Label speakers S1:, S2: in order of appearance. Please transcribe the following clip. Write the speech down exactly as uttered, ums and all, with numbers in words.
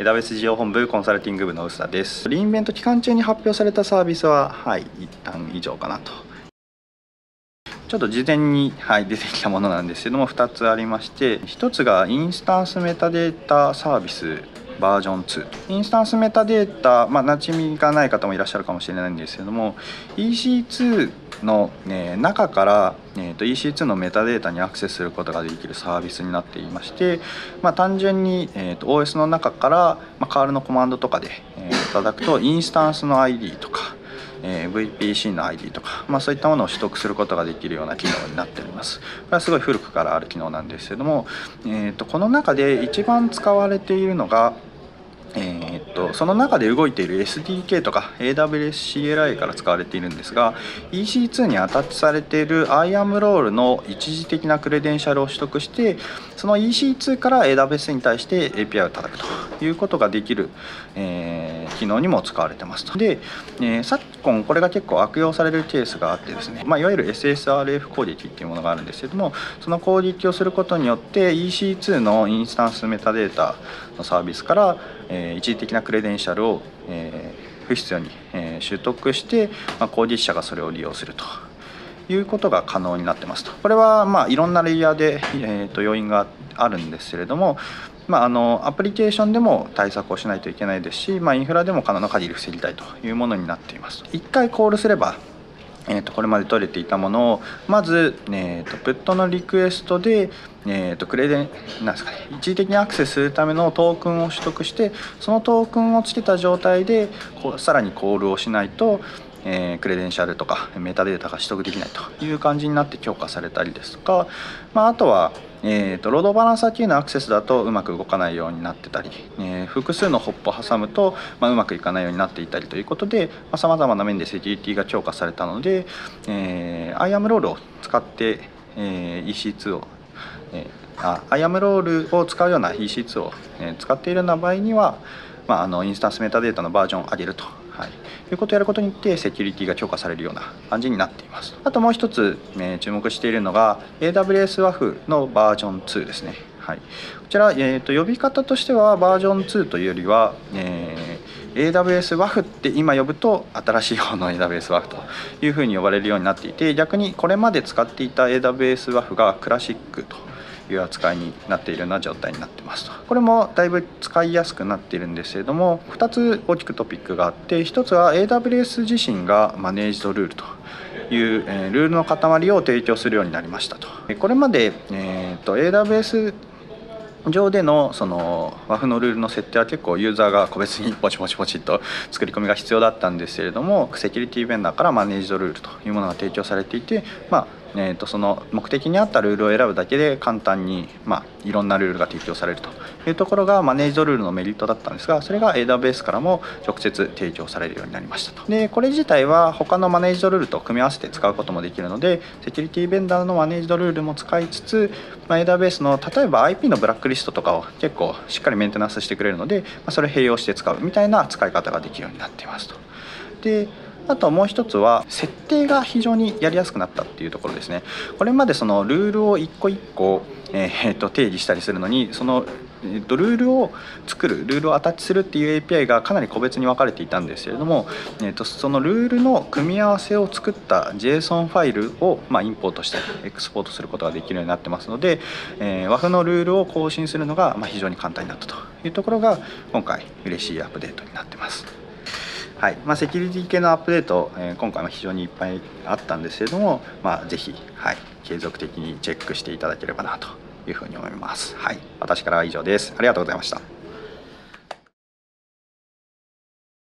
S1: エーダブリューエス 事業本部コンサルティング部の臼田です。リインベント期間中に発表されたサービスは、はい、一旦以上かなと。ちょっと事前に、はい、出てきたものなんですけども、ふたつありまして、ひとつがインスタンスメタデータサービスバージョンツー。インスタンスメタデータ、まあ、馴染みがない方もいらっしゃるかもしれないんですけども、 イーシーツー の、ね、中から、えー、と イーシーツー のメタデータにアクセスすることができるサービスになっていまして、まあ、単純に、えー、と オーエス の中から、まあ、カールのコマンドとかで、えー、いただくとインスタンスの アイディー とか、えー、ブイピーシー の アイディー とか、まあ、そういったものを取得することができるような機能になっております。これはすごい古くからある機能なんですけども、えー、とこの中で一番使われているのが、えー、っとその中で動いている エスディーケー とか エーダブリューエスシーエルアイ から使われているんですが、 イーシーツー にアタッチされている IAM ロールの一時的なクレデンシャルを取得して、その イーシーツー から エーダブリューエス に対して エーピーアイ を叩くということができる、えー、機能にも使われてますと。で、えー、昨今これが結構悪用されるケースがあってですね、まあ、いわゆる エスエスアールエフ 攻撃っていうものがあるんですけども、その攻撃をすることによって イーシーツー のインスタンスメタデータのサービスから、えー、一時的なクレデンシャルを、えー、不必要に、えー、取得して、まあ、攻撃者がそれを利用するということが可能になってますと。これはまあいろんなレイヤーで、えー、と要因があるんですけれども、まあ、あのアプリケーションでも対策をしないといけないですし、まあ、インフラでも可能な限り防ぎたいというものになっています。いっかいコールすれば、えー、とこれまで取れていたものをまず、えー、とプットのリクエストで、えー、とクレデンなんですかね、一時的にアクセスするためのトークンを取得して、そのトークンをつけた状態でこうさらにコールをしないと、えー、クレデンシャルとかメタデータが取得できないという感じになって強化されたりですとか、まあ、あとは、えー、とロードバランサー系のアクセスだとうまく動かないようになってたり、えー、複数のホップを挟むと、まあ、うまくいかないようになっていたりということでさまざ、まな面でセキュリティが強化されたので、えー、IAM ロールを使って、えー、イーシーツー を、えー、あ IAM ロールを使うような イーシーツー を、えー、使っているような場合には、まあ、あのインスタンスメタデータのバージョンを上げると。はい、いうことをやることによってセキュリティが強化されるような感じになっています。あともう一つ、えー、注目しているのが エーダブリューエス ワフ のバージョンツーですね。はい、こちら、えー、と呼び方としてはバージョンツーというよりは、えー、エーダブリューエス ワフ って今呼ぶと新しい方の エーダブリューエス ワフ というふうに呼ばれるようになっていて、逆にこれまで使っていた エーダブリューエス ワフ がクラシックという扱いになっているような状態になってますと。これもだいぶ使いやすくなっているんですけれども、ふたつ大きくトピックがあって、ひとつは エーダブリューエス 自身がマネージドルールという、えー、ルールの塊を提供するようになりましたと。これまで、えー、と エーダブリューエス上でのその ワフ のルールの設定は結構ユーザーが個別にポチポチポチと作り込みが必要だったんですけれども、セキュリティベンダーからマネージドルールというものが提供されていて、まあえー、とその目的に合ったルールを選ぶだけで簡単に、まあ、いろんなルールが提供されるというところがマネージドルールのメリットだったんですが、それが エーダブリューエス からも直接提供されるようになりましたと。でこれ自体は他のマネージドルールと組み合わせて使うこともできるので、セキュリティベンダーのマネージドルールも使いつつ、まあ、エーダブリューエス の例えば アイピー のブラックリストとかを結構しっかりメンテナンスしてくれるので、まあ、それを併用して使うみたいな使い方ができるようになっていますと。であともう一つは設定が非常にやりやすくなったっていうところですね。これまでそのルールを一個一個、えー、と定義したりするのに、そのえー、とルールを作るルールをアタッチするっていう エーピーアイ がかなり個別に分かれていたんですけれども、えー、とそのルールの組み合わせを作った ジェイソン ファイルを、まあ、インポートしたりエクスポートすることができるようになってますので、えー、ワフ のルールを更新するのが、まあ、非常に簡単になったというところが今回嬉しいアップデートになってます。はいまあ、セキュリティ系のアップデート、えー、今回も非常にいっぱいあったんですけれども、まあ、ぜひ、はい、継続的にチェックしていただければなというふうに思います。はい、私からは以上です。ありがとうございました。